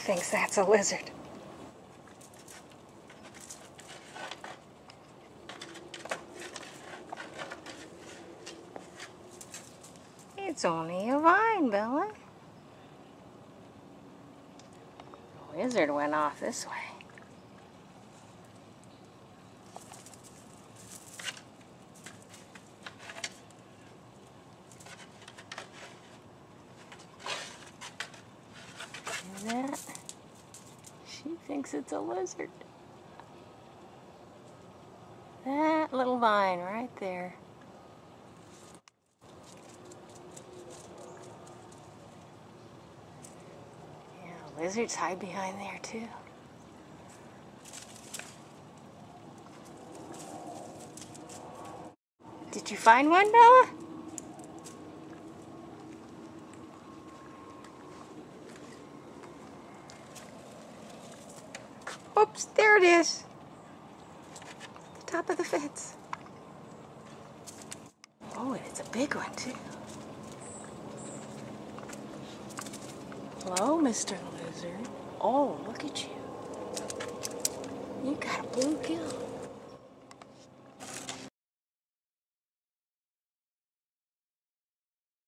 thinks that's a lizard. It's only a vine, Bella. The lizard went off this way. See that? She thinks it's a lizard. That little vine right there. Yeah, lizards hide behind there too. Did you find one, Bella? Oops, there it is. The top of the fence. Oh, and it's a big one too. Hello, Mr. Lizard. Oh, look at you. You got a bluegill.